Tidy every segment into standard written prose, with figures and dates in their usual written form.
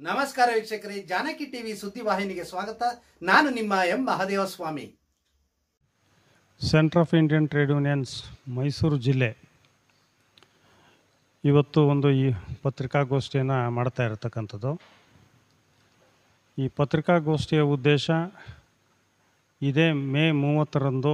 ನಮಸ್ಕಾರ ವೀಕ್ಷಕರೇ, ಜಾನಕಿ ಟಿವಿ ಸುದ್ದಿವಾಹಿನಿಗೆ ಸ್ವಾಗತ. ನಾನು ನಿಮ್ಮ M Mahadevaswamy. Centre of Indian trade unions Mysuru ಜಿಲ್ಲೆ ಇವತ್ತು ಈ ಪತ್ರಿಕಾಗೋಷ್ಠಿಯನ್ನು ಮಾಡ್ತಾ ಇರತಕ್ಕಂಥದ್ದು. ಈ ಪತ್ರಿಕಾಗೋಷ್ಠಿಯ ಉದ್ದೇಶ ಇದೇ ಮೇ 30ರಂದು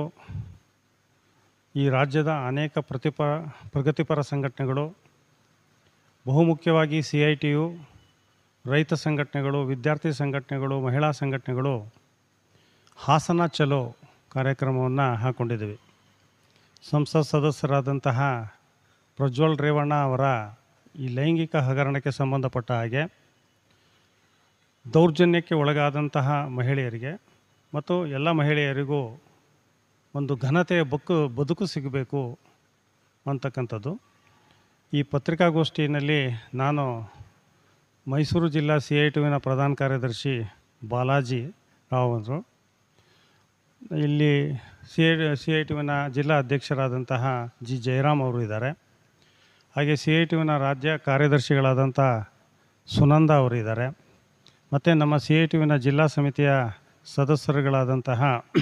ಈ ರಾಜ್ಯದ ಅನೇಕ ಪ್ರಗತಿಪರ ಸಂಘಟನೆಗಳು, ಬಹುಮುಖ್ಯವಾಗಿ CITU, ರೈತ ಸಂಘಟನೆಗಳು, ವಿದ್ಯಾರ್ಥಿ ಸಂಘಟನೆಗಳು, ಮಹಿಳಾ ಸಂಘಟನೆಗಳು ಹಾಸನ ಚಲೋ ಕಾರ್ಯಕ್ರಮವನ್ನು ಹಾಕ್ಕೊಂಡಿದ್ದೀವಿ. ಸಂಸತ್ ಸದಸ್ಯರಾದಂತಹ ಪ್ರಜ್ವಲ್ ರೇವಣ್ಣ ಅವರ ಈ ಲೈಂಗಿಕ ಹಗರಣಕ್ಕೆ ಸಂಬಂಧಪಟ್ಟ ಹಾಗೆ ದೌರ್ಜನ್ಯಕ್ಕೆ ಒಳಗಾದಂತಹ ಮಹಿಳೆಯರಿಗೆ ಮತ್ತು ಎಲ್ಲ ಮಹಿಳೆಯರಿಗೂ ಒಂದು ಘನತೆಯ ಬದುಕು ಸಿಗಬೇಕು ಅಂತಕ್ಕಂಥದ್ದು. ಈ ಪತ್ರಿಕಾಗೋಷ್ಠಿಯಲ್ಲಿ ನಾನು ಮೈಸೂರು ಜಿಲ್ಲಾ CITUವಿನ ಪ್ರಧಾನ ಕಾರ್ಯದರ್ಶಿ ಬಾಲಾಜಿ ರಾವ್ ಅವರು, ಇಲ್ಲಿ CITUವಿನ ಜಿಲ್ಲಾ ಅಧ್ಯಕ್ಷರಾದಂತಹ G. ಜಯರಾಮ್ ಅವರು ಇದ್ದಾರೆ. ಹಾಗೆ CITUವಿನ ರಾಜ್ಯ ಕಾರ್ಯದರ್ಶಿಗಳಾದಂಥ ಸುನಂದ ಅವರು ಇದ್ದಾರೆ. ಮತ್ತು ನಮ್ಮ CITUವಿನ ಜಿಲ್ಲಾ ಸಮಿತಿಯ ಸದಸ್ಯರುಗಳಾದಂತಹ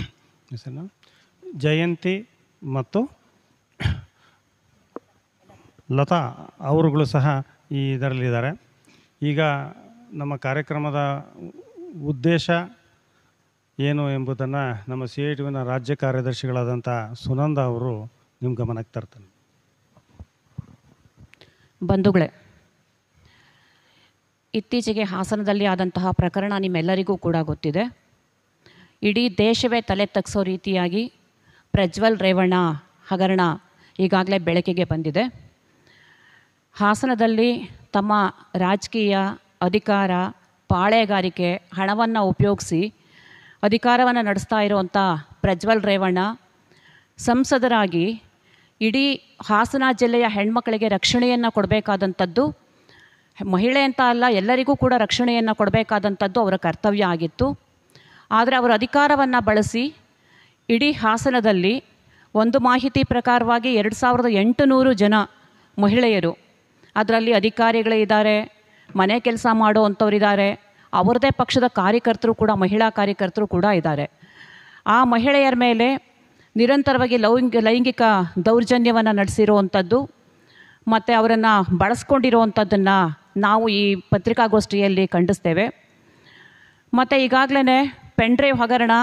ಜಯಂತಿ ಮತ್ತು ಲತಾ ಅವರುಗಳು ಸಹ ಇದರಲ್ಲಿದ್ದಾರೆ. ಈಗ ನಮ್ಮ ಕಾರ್ಯಕ್ರಮದ ಉದ್ದೇಶ ಏನು ಎಂಬುದನ್ನು ನಮ್ಮ CITUವಿನ ರಾಜ್ಯ ಕಾರ್ಯದರ್ಶಿಗಳಾದಂಥ ಸುನಂದ ಅವರು ನಿಮ್ಮ ಗಮನಕ್ಕೆ ತರ್ತಾರೆ. ಬಂಧುಗಳೇ, ಇತ್ತೀಚೆಗೆ ಹಾಸನದಲ್ಲಿ ಆದಂತಹ ಪ್ರಕರಣ ನಿಮ್ಮೆಲ್ಲರಿಗೂ ಕೂಡ ಗೊತ್ತಿದೆ. ಇಡೀ ದೇಶವೇ ತಲೆ ತಗ್ಸೋ ರೀತಿಯಾಗಿ ಪ್ರಜ್ವಲ್ ರೇವಣ್ಣ ಹಗರಣ ಈಗಾಗಲೇ ಬೆಳಕಿಗೆ ಬಂದಿದೆ. ಹಾಸನದಲ್ಲಿ ತಮ್ಮ ರಾಜಕೀಯ ಅಧಿಕಾರ, ಪಾಳೆಗಾರಿಕೆ, ಹಣವನ್ನು ಉಪಯೋಗಿಸಿ ಅಧಿಕಾರವನ್ನು ನಡೆಸ್ತಾ ಇರುವಂಥ ಪ್ರಜ್ವಲ್ ರೇವಣ್ಣ ಸಂಸದರಾಗಿ ಇಡೀ ಹಾಸನ ಜಿಲ್ಲೆಯ ಹೆಣ್ಮಕ್ಕಳಿಗೆ ರಕ್ಷಣೆಯನ್ನು ಕೊಡಬೇಕಾದಂಥದ್ದು, ಮಹಿಳೆ ಅಂತ ಅಲ್ಲ ಎಲ್ಲರಿಗೂ ಕೂಡ ರಕ್ಷಣೆಯನ್ನು ಕೊಡಬೇಕಾದಂಥದ್ದು ಅವರ ಕರ್ತವ್ಯ ಆಗಿತ್ತು. ಆದರೆ ಅವರ ಅಧಿಕಾರವನ್ನು ಬಳಸಿ ಇಡೀ ಹಾಸನದಲ್ಲಿ ಒಂದು ಮಾಹಿತಿ ಪ್ರಕಾರವಾಗಿ 2800 ಜನ ಮಹಿಳೆಯರು, ಅದರಲ್ಲಿ ಅಧಿಕಾರಿಗಳೇ ಇದ್ದಾರೆ, ಮನೆ ಕೆಲಸ ಮಾಡುವಂಥವ್ರಿದ್ದಾರೆ, ಅವ್ರದ್ದೇ ಪಕ್ಷದ ಕಾರ್ಯಕರ್ತರು ಕೂಡ, ಮಹಿಳಾ ಕಾರ್ಯಕರ್ತರು ಕೂಡ ಇದ್ದಾರೆ. ಆ ಮಹಿಳೆಯರ ಮೇಲೆ ನಿರಂತರವಾಗಿ ಲೈಂಗಿಕ ದೌರ್ಜನ್ಯವನ್ನು ನಡೆಸಿರುವಂಥದ್ದು ಮತ್ತು ಅವರನ್ನು ಬಳಸ್ಕೊಂಡಿರುವಂಥದ್ದನ್ನು ನಾವು ಈ ಪತ್ರಿಕಾಗೋಷ್ಠಿಯಲ್ಲಿ ಖಂಡಿಸ್ತೇವೆ. ಮತ್ತು ಈಗಾಗಲೇ ಪೆನ್ಡ್ರೈವ್ ಹಗರಣ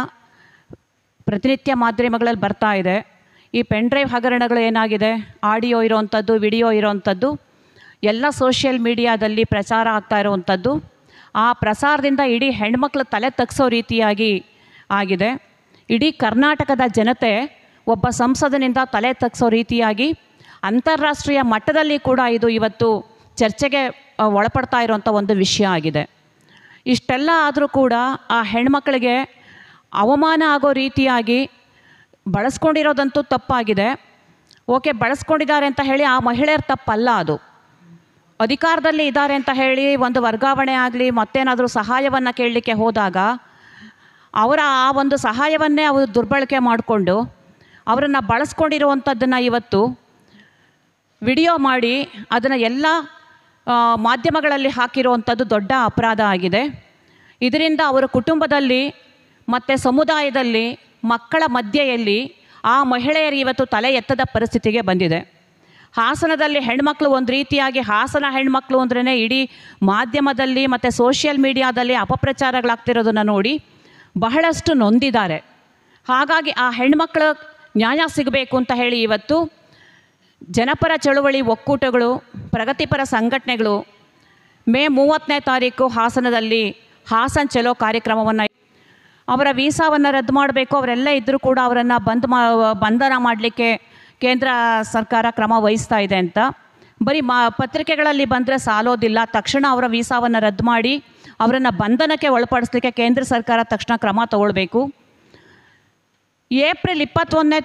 ಪ್ರತಿನಿತ್ಯ ಮಾಧ್ಯಮಗಳಲ್ಲಿ ಬರ್ತಾ ಇದೆ. ಈ ಪೆನ್ಡ್ರೈವ್ ಹಗರಣಗಳು ಏನಾಗಿದೆ, ಆಡಿಯೋ ಇರೋವಂಥದ್ದು, ವಿಡಿಯೋ ಇರೋವಂಥದ್ದು ಎಲ್ಲ ಸೋಷಿಯಲ್ ಮೀಡಿಯಾದಲ್ಲಿ ಪ್ರಚಾರ ಆಗ್ತಾ ಇರುವಂಥದ್ದು. ಆ ಪ್ರಸಾರದಿಂದ ಇಡೀ ಹೆಣ್ಮಕ್ಳು ತಲೆ ತಗ್ಸೋ ರೀತಿಯಾಗಿ ಆಗಿದೆ. ಇಡೀ ಕರ್ನಾಟಕದ ಜನತೆ ಒಬ್ಬ ಸಂಸದನಿಂದ ತಲೆ ತಗ್ಸೋ ರೀತಿಯಾಗಿ ಅಂತಾರಾಷ್ಟ್ರೀಯ ಮಟ್ಟದಲ್ಲಿ ಕೂಡ ಇದು ಇವತ್ತು ಚರ್ಚೆಗೆ ಒಳಪಡ್ತಾ ಇರುವಂಥ ಒಂದು ವಿಷಯ ಆಗಿದೆ. ಇಷ್ಟೆಲ್ಲ ಆದರೂ ಕೂಡ ಆ ಹೆಣ್ಮಕ್ಳಿಗೆ ಅವಮಾನ ಆಗೋ ರೀತಿಯಾಗಿ ಬಳಸ್ಕೊಂಡಿರೋದಂತೂ ತಪ್ಪಾಗಿದೆ. ಓಕೆ, ಬಳಸ್ಕೊಂಡಿದ್ದಾರೆ ಅಂತ ಹೇಳಿ ಆ ಮಹಿಳೆಯರ ತಪ್ಪಲ್ಲ, ಅದು ಅಧಿಕಾರದಲ್ಲಿ ಇದ್ದಾರೆ ಅಂತ ಹೇಳಿ ಒಂದು ವರ್ಗಾವಣೆ ಆಗಲಿ ಮತ್ತೇನಾದರೂ ಸಹಾಯವನ್ನು ಕೇಳಲಿಕ್ಕೆ ಹೋದಾಗ ಅವರ ಆ ಒಂದು ಸಹಾಯವನ್ನೇ ಅವರು ದುರ್ಬಳಕೆ ಮಾಡಿಕೊಂಡು ಅವರನ್ನು ಬಳಸ್ಕೊಂಡಿರುವಂಥದ್ದನ್ನು ಇವತ್ತು ವಿಡಿಯೋ ಮಾಡಿ ಅದನ್ನು ಎಲ್ಲ ಮಾಧ್ಯಮಗಳಲ್ಲಿ ಹಾಕಿರುವಂಥದ್ದು ದೊಡ್ಡ ಅಪರಾಧ ಆಗಿದೆ. ಇದರಿಂದ ಅವರ ಕುಟುಂಬದಲ್ಲಿ ಮತ್ತು ಸಮುದಾಯದಲ್ಲಿ ಮಕ್ಕಳ ಮಧ್ಯೆಯಲ್ಲಿ ಆ ಮಹಿಳೆಯರಿಗೆ ಇವತ್ತು ತಲೆ ಎತ್ತದ ಪರಿಸ್ಥಿತಿಗೆ ಬಂದಿದೆ. ಹಾಸನದಲ್ಲಿ ಹೆಣ್ಮಕ್ಳು ಒಂದು ರೀತಿಯಾಗಿ, ಹಾಸನ ಹೆಣ್ಮಕ್ಳು ಅಂದ್ರೇ ಇಡೀ ಮಾಧ್ಯಮದಲ್ಲಿ ಮತ್ತು ಸೋಷಿಯಲ್ ಮೀಡಿಯಾದಲ್ಲಿ ಅಪಪ್ರಚಾರಗಳಾಗ್ತಿರೋದನ್ನು ನೋಡಿ ಬಹಳಷ್ಟು ನೊಂದಿದ್ದಾರೆ. ಹಾಗಾಗಿ ಆ ಹೆಣ್ಮಕ್ಳ ನ್ಯಾಯ ಸಿಗಬೇಕು ಅಂತ ಹೇಳಿ ಇವತ್ತು ಜನಪರ ಚಳುವಳಿ ಒಕ್ಕೂಟಗಳು, ಪ್ರಗತಿಪರ ಸಂಘಟನೆಗಳು ಮೇ 30ನೇ ತಾರೀಕು ಹಾಸನದಲ್ಲಿ ಹಾಸನ್ ಚಲೋ ಕಾರ್ಯಕ್ರಮವನ್ನು, ಅವರ ವೀಸಾವನ್ನು ರದ್ದು ಮಾಡಬೇಕು, ಅವರೆಲ್ಲ ಇದ್ದರೂ ಕೂಡ ಅವರನ್ನು ಬಂಧನ ಮಾಡಲಿಕ್ಕೆ ಕೇಂದ್ರ ಸರ್ಕಾರ ಕ್ರಮ ವಹಿಸ್ತಾ ಇದೆ ಅಂತ ಬರೀ ಪತ್ರಿಕೆಗಳಲ್ಲಿ ಬಂದರೆ ಸಾಲೋದಿಲ್ಲ. ತಕ್ಷಣ ಅವರ ವೀಸಾವನ್ನು ರದ್ದು ಮಾಡಿ ಅವರನ್ನು ಬಂಧನಕ್ಕೆ ಒಳಪಡಿಸಲಿಕ್ಕೆ ಕೇಂದ್ರ ಸರ್ಕಾರ ತಕ್ಷಣ ಕ್ರಮ ತಗೊಳ್ಬೇಕು. ಏಪ್ರಿಲ್ 21ನೇ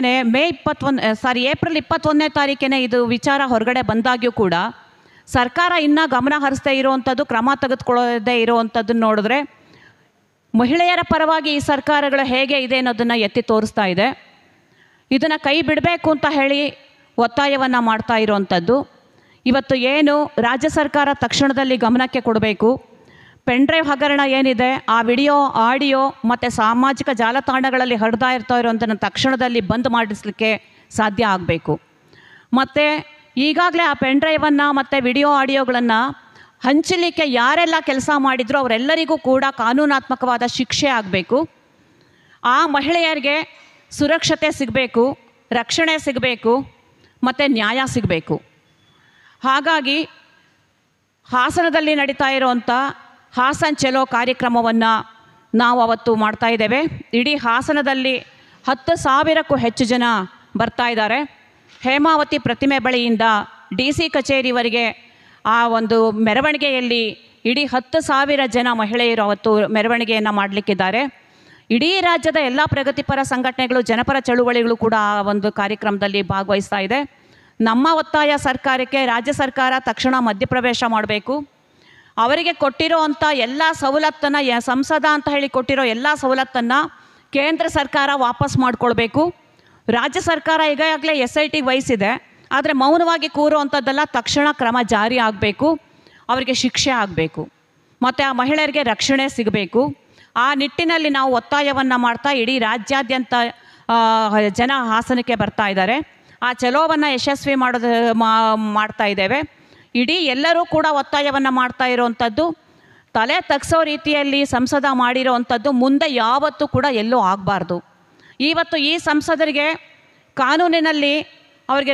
ತಾರೀಕೇನೆ ಇದು ವಿಚಾರ ಹೊರಗಡೆ ಬಂದಾಗ್ಯೂ ಕೂಡ ಸರ್ಕಾರ ಇನ್ನೂ ಗಮನ ಹರಿಸದೇ ಇರುವಂಥದ್ದು, ಕ್ರಮ ತೆಗೆದುಕೊಳ್ಳದೇ ಇರುವಂಥದ್ದನ್ನು ನೋಡಿದ್ರೆ ಮಹಿಳೆಯರ ಪರವಾಗಿ ಈ ಸರ್ಕಾರಗಳು ಹೇಗೆ ಇದೆ ಅನ್ನೋದನ್ನು ಎತ್ತಿ ತೋರಿಸ್ತಾ ಇದೆ. ಇದನ್ನು ಕೈ ಬಿಡಬೇಕು ಅಂತ ಹೇಳಿ ಒತ್ತಾಯವನ್ನು ಮಾಡ್ತಾ ಇರುವಂಥದ್ದು. ಇವತ್ತು ಏನು ರಾಜ್ಯ ಸರ್ಕಾರ ತಕ್ಷಣದಲ್ಲಿ ಗಮನಕ್ಕೆ ಕೊಡಬೇಕು, ಪೆನ್ಡ್ರೈವ್ ಹಗರಣ ಏನಿದೆ, ಆ ವಿಡಿಯೋ, ಆಡಿಯೋ ಮತ್ತು ಸಾಮಾಜಿಕ ಜಾಲತಾಣಗಳಲ್ಲಿ ಹರಿದಾ ಇರೋಂಥನ್ನು ತಕ್ಷಣದಲ್ಲಿ ಬಂದ್ ಮಾಡಿಸಲಿಕ್ಕೆ ಸಾಧ್ಯ ಆಗಬೇಕು. ಮತ್ತು ಈಗಾಗಲೇ ಆ ಪೆನ್ಡ್ರೈವನ್ನು ಮತ್ತು ವಿಡಿಯೋ ಆಡಿಯೋಗಳನ್ನು ಹಂಚಲಿಕ್ಕೆ ಯಾರೆಲ್ಲ ಕೆಲಸ ಮಾಡಿದ್ರು ಅವರೆಲ್ಲರಿಗೂ ಕೂಡ ಕಾನೂನಾತ್ಮಕವಾದ ಶಿಕ್ಷೆ ಆಗಬೇಕು. ಆ ಮಹಿಳೆಯರಿಗೆ ಸುರಕ್ಷತೆ ಸಿಗಬೇಕು, ರಕ್ಷಣೆ ಸಿಗಬೇಕು ಮತ್ತು ನ್ಯಾಯ ಸಿಗಬೇಕು. ಹಾಗಾಗಿ ಹಾಸನದಲ್ಲಿ ನಡೀತಾ ಇರುವಂಥ ಹಾಸನ್ ಚಲೋ ಕಾರ್ಯಕ್ರಮವನ್ನು ನಾವು ಅವತ್ತು ಮಾಡ್ತಾ ಇದ್ದೇವೆ. ಇಡೀ ಹಾಸನದಲ್ಲಿ 10,000ಕ್ಕೂ ಹೆಚ್ಚು ಜನ ಬರ್ತಾ ಇದ್ದಾರೆ. ಹೇಮಾವತಿ ಪ್ರತಿಮೆ ಬಳಿಯಿಂದ DC ಕಚೇರಿವರೆಗೆ ಆ ಒಂದು ಮೆರವಣಿಗೆಯಲ್ಲಿ ಇಡೀ 10,000 ಜನ ಮಹಿಳೆಯರು ಅವತ್ತು ಮೆರವಣಿಗೆಯನ್ನು ಮಾಡಲಿಕ್ಕಿದ್ದಾರೆ. ಇಡೀ ರಾಜ್ಯದ ಎಲ್ಲ ಪ್ರಗತಿಪರ ಸಂಘಟನೆಗಳು, ಜನಪರ ಚಳುವಳಿಗಳು ಕೂಡ ಆ ಒಂದು ಕಾರ್ಯಕ್ರಮದಲ್ಲಿ ಭಾಗವಹಿಸ್ತಾ ಇದೆ. ನಮ್ಮ ಒತ್ತಾಯ ಸರ್ಕಾರಕ್ಕೆ, ರಾಜ್ಯ ಸರ್ಕಾರ ತಕ್ಷಣ ಮಧ್ಯಪ್ರವೇಶ ಮಾಡಬೇಕು. ಅವರಿಗೆ ಕೊಟ್ಟಿರೋ ಅಂಥ ಎಲ್ಲ ಸವಲತ್ತನ್ನು, ಸಂಸದ ಅಂತ ಹೇಳಿ ಕೊಟ್ಟಿರೋ ಎಲ್ಲ ಸವಲತ್ತನ್ನು ಕೇಂದ್ರ ಸರ್ಕಾರ ವಾಪಸ್ ಮಾಡಿಕೊಳ್ಬೇಕು. ರಾಜ್ಯ ಸರ್ಕಾರ ಈಗಾಗಲೇ SIT ವಹಿಸಿದೆ, ಆದರೆ ಮೌನವಾಗಿ ಕೂರುವಂಥದ್ದೆಲ್ಲ ತಕ್ಷಣ ಕ್ರಮ ಜಾರಿ ಆಗಬೇಕು. ಅವರಿಗೆ ಶಿಕ್ಷೆ ಆಗಬೇಕು ಮತ್ತು ಆ ಮಹಿಳೆಯರಿಗೆ ರಕ್ಷಣೆ ಸಿಗಬೇಕು. ಆ ನಿಟ್ಟಿನಲ್ಲಿ ನಾವು ಒತ್ತಾಯವನ್ನು ಮಾಡ್ತಾ ಇಡೀ ರಾಜ್ಯಾದ್ಯಂತ ಜನ ಹಾಸನಕ್ಕೆ ಬರ್ತಾ ಇದ್ದಾರೆ. ಆ ಚಲೋವನ್ನು ಯಶಸ್ವಿ ಮಾಡ್ತಾ ಇದ್ದೇವೆ. ಇಡೀ ಎಲ್ಲರೂ ಕೂಡ ಒತ್ತಾಯವನ್ನು ಮಾಡ್ತಾ ಇರೋವಂಥದ್ದು, ತಲೆ ತಗ್ಸೋ ರೀತಿಯಲ್ಲಿ ಸಂಸದ ಮಾಡಿರೋವಂಥದ್ದು ಮುಂದೆ ಯಾವತ್ತೂ ಕೂಡ ಎಲ್ಲೂ ಆಗಬಾರ್ದು. ಇವತ್ತು ಈ ಸಂಸದರಿಗೆ ಕಾನೂನಿನಲ್ಲಿ ಅವರಿಗೆ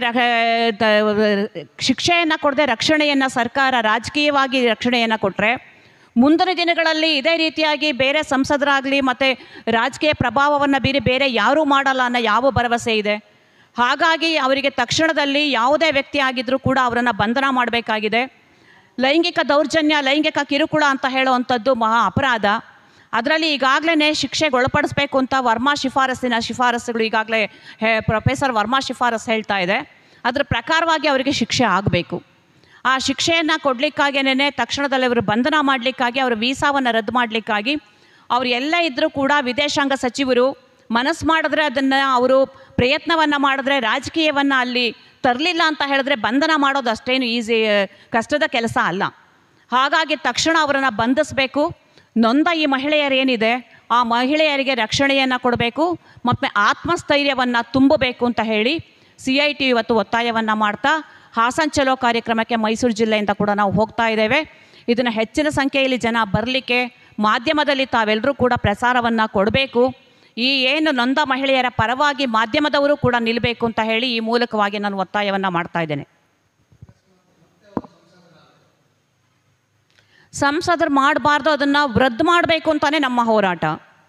ಶಿಕ್ಷೆಯನ್ನು ಕೊಡದೆ ರಕ್ಷಣೆಯನ್ನು ಸರ್ಕಾರ ರಾಜಕೀಯವಾಗಿ ರಕ್ಷಣೆಯನ್ನು ಕೊಟ್ಟರೆ, ಮುಂದಿನ ದಿನಗಳಲ್ಲಿ ಇದೇ ರೀತಿಯಾಗಿ ಬೇರೆ ಸಂಸದರಾಗಲಿ ಮತ್ತು ರಾಜಕೀಯ ಪ್ರಭಾವವನ್ನು ಬೀರಿ ಬೇರೆ ಯಾರೂ ಮಾಡಲ್ಲ ಅನ್ನೋ ಯಾವ ಭರವಸೆ ಇದೆ? ಹಾಗಾಗಿ ಅವರಿಗೆ ತಕ್ಷಣದಲ್ಲಿ ಯಾವುದೇ ವ್ಯಕ್ತಿ ಆಗಿದ್ದರೂ ಕೂಡ ಅವರನ್ನು ಬಂಧನ ಮಾಡಬೇಕಾಗಿದೆ. ಲೈಂಗಿಕ ದೌರ್ಜನ್ಯ, ಲೈಂಗಿಕ ಕಿರುಕುಳ ಅಂತ ಹೇಳುವಂಥದ್ದು ಮಹಾ ಅಪರಾಧ. ಅದರಲ್ಲಿ ಈಗಾಗಲೇ ಶಿಕ್ಷೆಗೆ ಒಳಪಡಿಸಬೇಕು ಅಂತ ವರ್ಮಾ ಶಿಫಾರಸುಗಳು ಈಗಾಗಲೇ ಪ್ರೊಫೆಸರ್ ವರ್ಮಾ ಶಿಫಾರಸು ಹೇಳ್ತಾ ಇದೆ. ಅದರ ಪ್ರಕಾರವಾಗಿ ಅವರಿಗೆ ಶಿಕ್ಷೆ ಆಗಬೇಕು. ಆ ಶಿಕ್ಷೆಯನ್ನು ಕೊಡಲಿಕ್ಕಾಗೇನೆ ತಕ್ಷಣದಲ್ಲಿ ಅವರು ಬಂಧನ ಮಾಡಲಿಕ್ಕಾಗಿ, ಅವರ ವೀಸಾವನ್ನು ರದ್ದು ಮಾಡಲಿಕ್ಕಾಗಿ, ಅವರು ಎಲ್ಲ ಇದ್ದರೂ ಕೂಡ ವಿದೇಶಾಂಗ ಸಚಿವರು ಮನಸ್ಸು ಮಾಡಿದ್ರೆ, ಅದನ್ನು ಅವರು ಪ್ರಯತ್ನವನ್ನು ಮಾಡಿದ್ರೆ, ರಾಜಕೀಯವನ್ನು ಅಲ್ಲಿ ತರಲಿಲ್ಲ ಅಂತ ಹೇಳಿದ್ರೆ ಬಂಧನ ಮಾಡೋದು ಅಷ್ಟೇನು ಕಷ್ಟದ ಕೆಲಸ ಅಲ್ಲ. ಹಾಗಾಗಿ ತಕ್ಷಣ ಅವರನ್ನು ಬಂಧಿಸಬೇಕು. ನೊಂದ ಈ ಮಹಿಳೆಯರೇನಿದೆ ಆ ಮಹಿಳೆಯರಿಗೆ ರಕ್ಷಣೆಯನ್ನು ಕೊಡಬೇಕು ಮತ್ತು ಆತ್ಮಸ್ಥೈರ್ಯವನ್ನು ತುಂಬಬೇಕು ಅಂತ ಹೇಳಿ CIT ಇವತ್ತು ಒತ್ತಾಯವನ್ನು ಮಾಡ್ತಾ ಹಾಸನ್ ಚಲೋ ಕಾರ್ಯಕ್ರಮಕ್ಕೆ ಮೈಸೂರು ಜಿಲ್ಲೆಯಿಂದ ಕೂಡ ನಾವು ಹೋಗ್ತಾ ಇದ್ದೇವೆ. ಇದನ್ನು ಹೆಚ್ಚಿನ ಸಂಖ್ಯೆಯಲ್ಲಿ ಜನ ಬರಲಿಕ್ಕೆ ಮಾಧ್ಯಮದಲ್ಲಿ ತಾವೆಲ್ಲರೂ ಕೂಡ ಪ್ರಸಾರವನ್ನು ಕೊಡಬೇಕು. ಈ ಏನು ನೊಂದ ಮಹಿಳೆಯರ ಪರವಾಗಿ ಮಾಧ್ಯಮದವರು ಕೂಡ ನಿಲ್ಲಬೇಕು ಅಂತ ಹೇಳಿ ಈ ಮೂಲಕವಾಗಿ ನಾನು ಒತ್ತಾಯವನ್ನು ಮಾಡ್ತಾ ಇದ್ದೇನೆ. ಸಂಸದರು ಮಾಡಬಾರ್ದು, ಅದನ್ನು ರದ್ದು ಮಾಡಬೇಕು ಅಂತಲೇ ನಮ್ಮ ಹೋರಾಟ.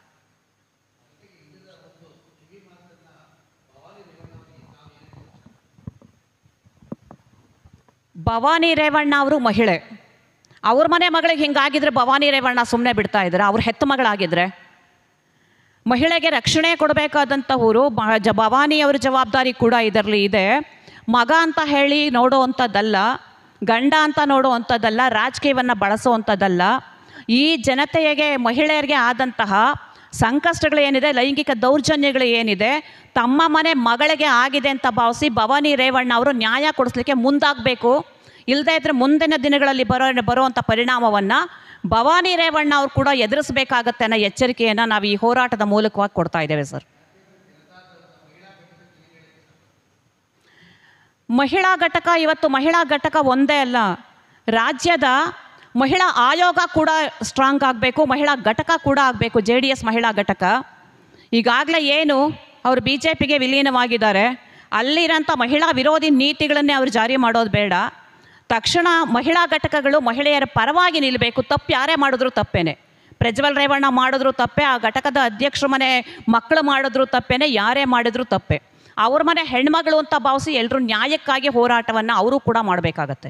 ಭವಾನಿ ರೇವಣ್ಣ ಅವರು ಮಹಿಳೆ, ಅವ್ರ ಮನೆ ಮಗಳಿಗೆ ಹಿಂಗಾಗಿದ್ರೆ ಭವಾನಿ ರೇವಣ್ಣ ಸುಮ್ಮನೆ ಬಿಡ್ತಾ ಇದ್ದಾರೆ? ಅವ್ರ ಹೆತ್ತ ಮಗಳಾಗಿದ್ದರೆ ಮಹಿಳೆಗೆ ರಕ್ಷಣೆ ಕೊಡಬೇಕಾದಂಥವರು ಭವಾನಿಯವ್ರ ಜವಾಬ್ದಾರಿ ಕೂಡ ಇದರಲ್ಲಿ ಇದೆ. ಮಗ ಅಂತ ಹೇಳಿ ನೋಡುವಂಥದ್ದಲ್ಲ, ಗಂಡ ಅಂತ ನೋಡುವಂಥದ್ದಲ್ಲ, ರಾಜಕೀಯವನ್ನು ಬಳಸುವಂಥದ್ದಲ್ಲ. ಈ ಜನತೆಗೆ, ಮಹಿಳೆಯರಿಗೆ ಆದಂತಹ ಸಂಕಷ್ಟಗಳು ಏನಿದೆ, ಲೈಂಗಿಕ ದೌರ್ಜನ್ಯಗಳು ಏನಿದೆ, ತಮ್ಮ ಮನೆ ಮಗಳಿಗೆ ಆಗಿದೆ ಅಂತ ಭಾವಿಸಿ ಭವಾನಿ ರೇವಣ್ಣ ಅವರು ನ್ಯಾಯ ಕೊಡಿಸ್ಲಿಕ್ಕೆ ಮುಂದಾಗಬೇಕು. ಇಲ್ಲದೇ ಇದ್ದರೆ ಮುಂದಿನ ದಿನಗಳಲ್ಲಿ ಬರುವಂಥ ಪರಿಣಾಮವನ್ನು ಭವಾನಿ ರೇವಣ್ಣ ಅವರು ಕೂಡ ಎದುರಿಸಬೇಕಾಗತ್ತೆ ಅನ್ನೋ ಎಚ್ಚರಿಕೆಯನ್ನು ನಾವು ಈ ಹೋರಾಟದ ಮೂಲಕವಾಗಿ ಕೊಡ್ತಾ ಇದ್ದೇವೆ ಸರ್. ಮಹಿಳಾ ಘಟಕ, ಇವತ್ತು ಮಹಿಳಾ ಘಟಕ ಒಂದೇ ಅಲ್ಲ, ರಾಜ್ಯದ ಮಹಿಳಾ ಆಯೋಗ ಕೂಡ ಸ್ಟ್ರಾಂಗ್ ಆಗಬೇಕು, ಮಹಿಳಾ ಘಟಕ ಕೂಡ ಆಗಬೇಕು. JDS ಮಹಿಳಾ ಘಟಕ ಈಗಾಗಲೇ ಏನು ಅವರು BJPಗೆ ವಿಲೀನವಾಗಿದ್ದಾರೆ, ಅಲ್ಲಿರೋಂಥ ಮಹಿಳಾ ವಿರೋಧಿ ನೀತಿಗಳನ್ನೇ ಅವರು ಜಾರಿ ಮಾಡೋದು ಬೇಡ. ತಕ್ಷಣ ಮಹಿಳಾ ಘಟಕಗಳು ಮಹಿಳೆಯರ ಪರವಾಗಿ ನಿಲ್ಲಬೇಕು. ತಪ್ಪು ಯಾರೇ ಮಾಡಿದ್ರು ತಪ್ಪೇನೆ, ಪ್ರಜ್ವಲ್ ರೇವಣ್ಣ ಮಾಡಿದ್ರು ತಪ್ಪೆ, ಆ ಘಟಕದ ಅಧ್ಯಕ್ಷರ ಮನೆ ಮಕ್ಕಳು ಮಾಡಿದ್ರು ತಪ್ಪೇನೆ, ಯಾರೇ ಮಾಡಿದ್ರು ತಪ್ಪೆ. ಅವ್ರ ಮನೆ ಹೆಣ್ಮಗಳು ಅಂತ ಭಾವಿಸಿ ಎಲ್ಲರೂ ನ್ಯಾಯಕ್ಕಾಗಿ ಹೋರಾಟವನ್ನು ಅವರು ಕೂಡ ಮಾಡಬೇಕಾಗತ್ತೆ.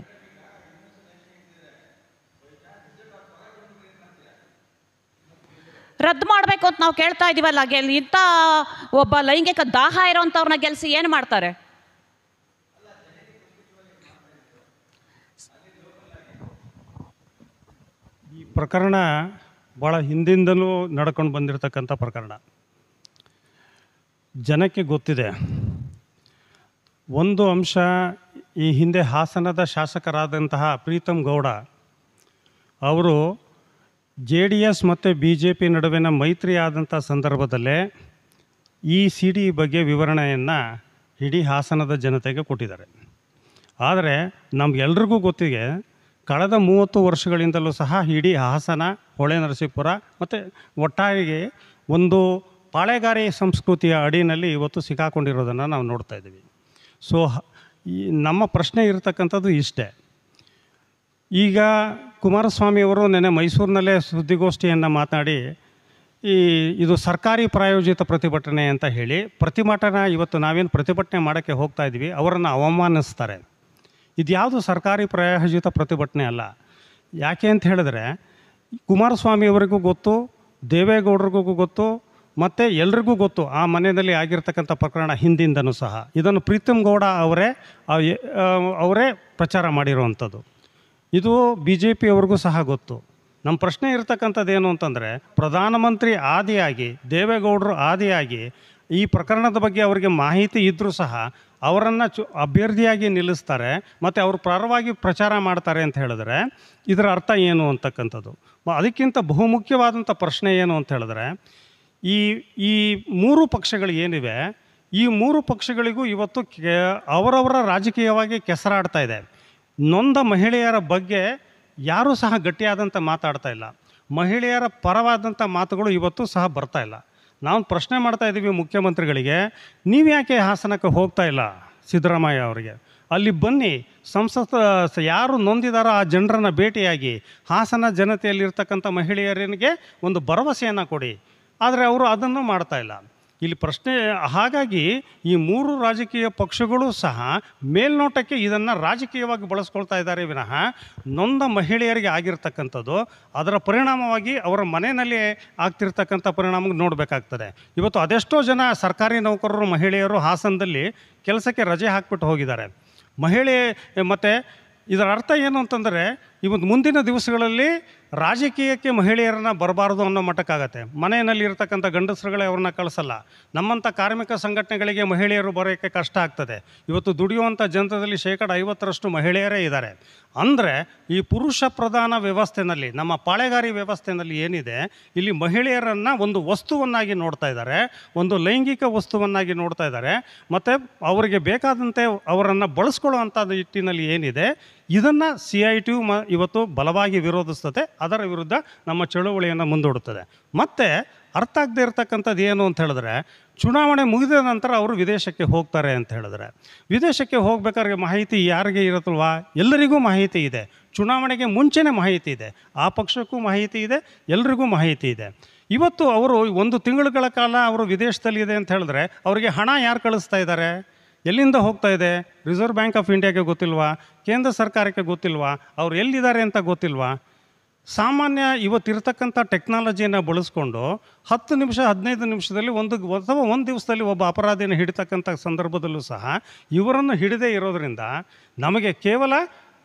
ರದ್ದು ಮಾಡಬೇಕು ಅಂತ ನಾವು ಕೇಳ್ತಾ ಇದ್ದೀವಲ್ಲ, ಇಂಥ ಒಬ್ಬ ಲೈಂಗಿಕ ದಾಹ ಇರೋವಂಥವ್ರನ್ನ ಗೆಲ್ಲಿಸಿ ಏನು ಮಾಡ್ತಾರೆ? ಈ ಪ್ರಕರಣ ಭಾಳ ಹಿಂದಿಂದಲೂ ನಡ್ಕೊಂಡು ಬಂದಿರತಕ್ಕಂಥ ಪ್ರಕರಣ. ಜನಕ್ಕೆ ಗೊತ್ತಿದೆ. ಒಂದು ಅಂಶ, ಈ ಹಿಂದೆ ಹಾಸನದ ಶಾಸಕರಾದಂತಹ ಪ್ರೀತಮ್ ಗೌಡ ಅವರು JDS ಮತ್ತು BJP ನಡುವಿನ ಮೈತ್ರಿ ಆದಂಥ ಸಂದರ್ಭದಲ್ಲೇ ಈ CD ಬಗ್ಗೆ ವಿವರಣೆಯನ್ನು ಇಡೀ ಹಾಸನದ ಜನತೆಗೆ ಕೊಟ್ಟಿದ್ದಾರೆ. ಆದರೆ ನಮಗೆಲ್ರಿಗೂ ಗೊತ್ತಿಗೆ ಕಳೆದ 30 ವರ್ಷಗಳಿಂದಲೂ ಸಹ ಇಡೀ ಹಾಸನ, ಹೊಳೆನರಸೀಪುರ ಮತ್ತು ಒಟ್ಟಾರೆಗೆ ಒಂದು ಪಾಳೆಗಾರಿ ಸಂಸ್ಕೃತಿಯ ಅಡಿನಲ್ಲಿ ಇವತ್ತು ಸಿಕ್ಕಾಕೊಂಡಿರೋದನ್ನು ನಾವು ನೋಡ್ತಾ ಇದ್ದೀವಿ. ಸೊ ಈ ನಮ್ಮ ಪ್ರಶ್ನೆ ಇರತಕ್ಕಂಥದ್ದು ಇಷ್ಟೇ. ಈಗ ಕುಮಾರಸ್ವಾಮಿಯವರು ನೆನ್ನೆ ಮೈಸೂರಿನಲ್ಲೇ ಸುದ್ದಿಗೋಷ್ಠಿಯನ್ನು ಮಾತನಾಡಿ ಇದು ಸರ್ಕಾರಿ ಪ್ರಾಯೋಜಿತ ಪ್ರತಿಭಟನೆ ಅಂತ ಹೇಳಿ ಇವತ್ತು ನಾವೇನು ಪ್ರತಿಭಟನೆ ಮಾಡೋಕ್ಕೆ ಹೋಗ್ತಾ ಇದ್ವಿ ಅವರನ್ನು ಅವಮಾನಿಸ್ತಾರೆ. ಇದ್ಯಾವುದು ಸರ್ಕಾರಿ ಪ್ರಾಯೋಜಿತ ಪ್ರತಿಭಟನೆ ಅಲ್ಲ. ಯಾಕೆ ಅಂತ ಹೇಳಿದ್ರೆ ಕುಮಾರಸ್ವಾಮಿಯವರಿಗೂ ಗೊತ್ತು, ದೇವೇಗೌಡರಿಗೂ ಗೊತ್ತು, ಮತ್ತು ಎಲ್ರಿಗೂ ಗೊತ್ತು ಆ ಮನೆಯಲ್ಲಿ ಆಗಿರ್ತಕ್ಕಂಥ ಪ್ರಕರಣ ಹಿಂದಿಂದನೂ ಸಹ. ಇದನ್ನು ಪ್ರೀತಮ್ ಗೌಡ ಅವರೇ ಪ್ರಚಾರ ಮಾಡಿರುವಂಥದ್ದು. ಇದು BJP ಅವ್ರಿಗೂ ಸಹ ಗೊತ್ತು. ನಮ್ಮ ಪ್ರಶ್ನೆ ಇರ್ತಕ್ಕಂಥದ್ದು ಏನು ಅಂತಂದರೆ, ಪ್ರಧಾನಮಂತ್ರಿ ಆದಿಯಾಗಿ ದೇವೇಗೌಡರು ಆದಿಯಾಗಿ ಈ ಪ್ರಕರಣದ ಬಗ್ಗೆ ಅವರಿಗೆ ಮಾಹಿತಿ ಇದ್ದರೂ ಸಹ ಅವರನ್ನು ಅಭ್ಯರ್ಥಿಯಾಗಿ ನಿಲ್ಲಿಸ್ತಾರೆ ಮತ್ತು ಅವರು ಪರವಾಗಿ ಪ್ರಚಾರ ಮಾಡ್ತಾರೆ ಅಂತ ಹೇಳಿದ್ರೆ ಇದರ ಅರ್ಥ ಏನು ಅಂತಕ್ಕಂಥದ್ದು. ಅದಕ್ಕಿಂತ ಬಹುಮುಖ್ಯವಾದಂಥ ಪ್ರಶ್ನೆ ಏನು ಅಂತ ಹೇಳಿದ್ರೆ, ಈ 3 ಪಕ್ಷಗಳು ಏನಿವೆ, ಈ 3 ಪಕ್ಷಗಳಿಗೂ ಇವತ್ತು ಅವರವರ ರಾಜಕೀಯವಾಗಿ ಕೆಸರಾಡ್ತಾ ಇದೆ. ನೊಂದ ಮಹಿಳೆಯರ ಬಗ್ಗೆ ಯಾರೂ ಸಹ ಗಟ್ಟಿಯಾದಂಥ ಮಾತಾಡ್ತಾ ಇಲ್ಲ. ಮಹಿಳೆಯರ ಪರವಾದಂಥ ಮಾತುಗಳು ಇವತ್ತು ಸಹ ಬರ್ತಾ ಇಲ್ಲ. ನಾವು ಪ್ರಶ್ನೆ ಮಾಡ್ತಾ ಇದ್ದೀವಿ ಮುಖ್ಯಮಂತ್ರಿಗಳಿಗೆ, ನೀವು ಯಾಕೆ ಹಾಸನಕ್ಕೆ ಹೋಗ್ತಾ ಇಲ್ಲ? ಸಿದ್ದರಾಮಯ್ಯ ಅವರಿಗೆ ಅಲ್ಲಿ ಬನ್ನಿ, ಯಾರು ನೊಂದಿದಾರೋ ಆ ಜನರನ್ನು ಭೇಟಿಯಾಗಿ ಹಾಸನ ಜನತೆಯಲ್ಲಿರ್ತಕ್ಕಂಥ ಮಹಿಳೆಯರಿಗೆ ಒಂದು ಭರವಸೆಯನ್ನು ಕೊಡಿ. ಆದರೆ ಅವರು ಅದನ್ನು ಮಾಡ್ತಾ ಇಲ್ಲ. ಇಲ್ಲಿ ಪ್ರಶ್ನೆ ಹಾಗಾಗಿ ಈ 3 ರಾಜಕೀಯ ಪಕ್ಷಗಳು ಸಹ ಮೇಲ್ನೋಟಕ್ಕೆ ಇದನ್ನು ರಾಜಕೀಯವಾಗಿ ಬಳಸ್ಕೊಳ್ತಾ ಇದ್ದಾರೆ ವಿನಃ ನೊಂದ ಮಹಿಳೆಯರಿಗೆ ಆಗಿರ್ತಕ್ಕಂಥದ್ದು ಅದರ ಪರಿಣಾಮವಾಗಿ ಅವರ ಮನೆಯಲ್ಲಿ ಆಗ್ತಿರ್ತಕ್ಕಂಥ ಪರಿಣಾಮ ನೋಡಬೇಕಾಗ್ತದೆ. ಇವತ್ತು ಅದೆಷ್ಟೋ ಜನ ಸರ್ಕಾರಿ ನೌಕರರು ಮಹಿಳೆಯರು ಹಾಸನದಲ್ಲಿ ಕೆಲಸಕ್ಕೆ ರಜೆ ಹಾಕಿಬಿಟ್ಟು ಹೋಗಿದ್ದಾರೆ. ಮತ್ತು ಇದರ ಅರ್ಥ ಏನು ಅಂತಂದರೆ, ಇವತ್ತು ಮುಂದಿನ ದಿವಸಗಳಲ್ಲಿ ರಾಜಕೀಯಕ್ಕೆ ಮಹಿಳೆಯರನ್ನ ಬರಬಾರ್ದು ಅನ್ನೋ ಮಟ್ಟಕ್ಕಾಗತ್ತೆ. ಮನೆಯಲ್ಲಿ ಇರ್ತಕ್ಕಂಥ ಗಂಡಸರುಗಳೇ ಅವ್ರನ್ನ ಕಳಿಸಲ್ಲ. ನಮ್ಮಂಥ ಕಾರ್ಮಿಕ ಸಂಘಟನೆಗಳಿಗೆ ಮಹಿಳೆಯರು ಬರೋಕ್ಕೆ ಕಷ್ಟ ಆಗ್ತದೆ. ಇವತ್ತು ದುಡಿಯುವಂಥ ಜನರಲ್ಲಿ 50% ಮಹಿಳೆಯರೇ ಇದ್ದಾರೆ. ಅಂದರೆ ಈ ಪುರುಷ ಪ್ರಧಾನ ವ್ಯವಸ್ಥೆಯಲ್ಲಿ, ನಮ್ಮ ಪಾಳೆಗಾರಿ ವ್ಯವಸ್ಥೆಯಲ್ಲಿ ಏನಿದೆ, ಇಲ್ಲಿ ಮಹಿಳೆಯರನ್ನು ಒಂದು ವಸ್ತುವನ್ನಾಗಿ ನೋಡ್ತಾ ಇದ್ದಾರೆ, ಒಂದು ಲೈಂಗಿಕ ವಸ್ತುವನ್ನಾಗಿ ನೋಡ್ತಾ ಇದ್ದಾರೆ. ಮತ್ತು ಅವರಿಗೆ ಬೇಕಾದಂತೆ ಅವರನ್ನು ಬಳಸ್ಕೊಳ್ಳುವಂಥ ನಿಟ್ಟಿನಲ್ಲಿ ಏನಿದೆ, ಇದನ್ನು CITU ಇವತ್ತು ಬಲವಾಗಿ ವಿರೋಧಿಸ್ತದೆ. ಅದರ ವಿರುದ್ಧ ನಮ್ಮ ಚಳುವಳಿಯನ್ನು ಮುಂದೂಡುತ್ತದೆ. ಮತ್ತು ಅರ್ಥ ಆಗದೆ ಇರತಕ್ಕಂಥದ್ದು ಏನು ಅಂತ ಹೇಳಿದ್ರೆ, ಚುನಾವಣೆ ಮುಗಿದ ನಂತರ ಅವರು ವಿದೇಶಕ್ಕೆ ಹೋಗ್ತಾರೆ ಅಂತ ಹೇಳಿದ್ರೆ, ವಿದೇಶಕ್ಕೆ ಹೋಗ್ಬೇಕಾದ್ರೆ ಮಾಹಿತಿ ಯಾರಿಗೆ ಇರುತ್ತಲ್ವಾ? ಎಲ್ಲರಿಗೂ ಮಾಹಿತಿ ಇದೆ. ಚುನಾವಣೆಗೆ ಮುಂಚೆನೇ ಮಾಹಿತಿ ಇದೆ. ಆ ಪಕ್ಷಕ್ಕೂ ಮಾಹಿತಿ ಇದೆ, ಎಲ್ರಿಗೂ ಮಾಹಿತಿ ಇದೆ. ಇವತ್ತು ಅವರು 1 ತಿಂಗಳುಗಳ ಕಾಲ ಅವರು ವಿದೇಶದಲ್ಲಿದೆ ಅಂತ ಹೇಳಿದ್ರೆ ಅವರಿಗೆ ಹಣ ಯಾರು ಕಳಿಸ್ತಾ ಇದ್ದಾರೆ? ಎಲ್ಲಿಂದ ಹೋಗ್ತಾ ಇದೆ? ರಿಸರ್ವ್ ಬ್ಯಾಂಕ್ ಆಫ್ ಇಂಡಿಯಾಗೆ ಗೊತ್ತಿಲ್ವಾ? ಕೇಂದ್ರ ಸರ್ಕಾರಕ್ಕೆ ಗೊತ್ತಿಲ್ವಾ? ಅವ್ರು ಎಲ್ಲಿದ್ದಾರೆ ಅಂತ ಗೊತ್ತಿಲ್ವಾ? ಸಾಮಾನ್ಯ ಇವತ್ತಿರ್ತಕ್ಕಂಥ ಟೆಕ್ನಾಲಜಿಯನ್ನು ಬಳಸ್ಕೊಂಡು 10 ನಿಮಿಷ 15 ನಿಮಿಷದಲ್ಲಿ ಒಂದು ದಿವಸದಲ್ಲಿ ಒಬ್ಬ ಅಪರಾಧಿನ ಹಿಡಿತಕ್ಕಂಥ ಸಂದರ್ಭದಲ್ಲೂ ಸಹ ಇವರನ್ನು ಹಿಡಿದೇ ಇರೋದರಿಂದ ನಮಗೆ ಕೇವಲ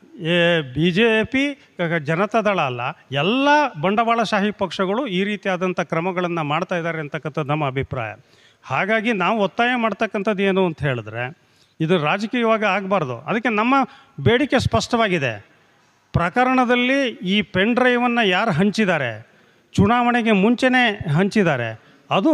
BJP ಜನತಾದಳ ಅಲ್ಲ, ಎಲ್ಲ ಬಂಡವಾಳಶಾಹಿ ಪಕ್ಷಗಳು ಈ ರೀತಿಯಾದಂಥ ಕ್ರಮಗಳನ್ನು ಮಾಡ್ತಾ ಇದ್ದಾರೆ ಅಂತಕ್ಕಂಥದ್ದು ನಮ್ಮ ಅಭಿಪ್ರಾಯ. ಹಾಗಾಗಿ ನಾವು ಒತ್ತಾಯ ಮಾಡ್ತಕ್ಕಂಥದ್ದು ಏನು ಅಂತ ಹೇಳಿದ್ರೆ, ಇದು ರಾಜಕೀಯವಾಗಿ ಆಗಬಾರ್ದು. ಅದಕ್ಕೆ ನಮ್ಮ ಬೇಡಿಕೆ ಸ್ಪಷ್ಟವಾಗಿದೆ. ಪ್ರಕರಣದಲ್ಲಿ ಈ ಪೆನ್ ಡ್ರೈವನ್ನು ಯಾರು ಹಂಚಿದ್ದಾರೆ, ಚುನಾವಣೆಗೆ ಮುಂಚೆನೇ ಹಂಚಿದ್ದಾರೆ, ಅದು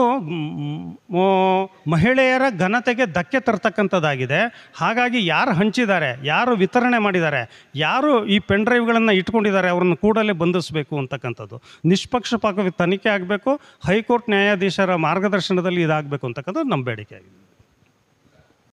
ಮಹಿಳೆಯರ ಘನತೆಗೆ ಧಕ್ಕೆ ತರ್ತಕ್ಕಂಥದ್ದಾಗಿದೆ. ಹಾಗಾಗಿ ಯಾರು ಹಂಚಿದ್ದಾರೆ, ಯಾರು ವಿತರಣೆ ಮಾಡಿದ್ದಾರೆ, ಯಾರು ಈ ಪೆನ್ ಡ್ರೈವ್ಗಳನ್ನು ಇಟ್ಕೊಂಡಿದ್ದಾರೆ ಅವ್ರನ್ನ ಕೂಡಲೇ ಬಂಧಿಸಬೇಕು ಅಂತಕ್ಕಂಥದ್ದು. ನಿಷ್ಪಕ್ಷಪಾತ ತನಿಖೆ ಆಗಬೇಕು. ಹೈಕೋರ್ಟ್ ನ್ಯಾಯಾಧೀಶರ ಮಾರ್ಗದರ್ಶನದಲ್ಲಿ ಇದಾಗಬೇಕು ಅಂತಕ್ಕಂಥದ್ದು ನಮ್ಮ ಬೇಡಿಕೆ ಆಗಿದೆ.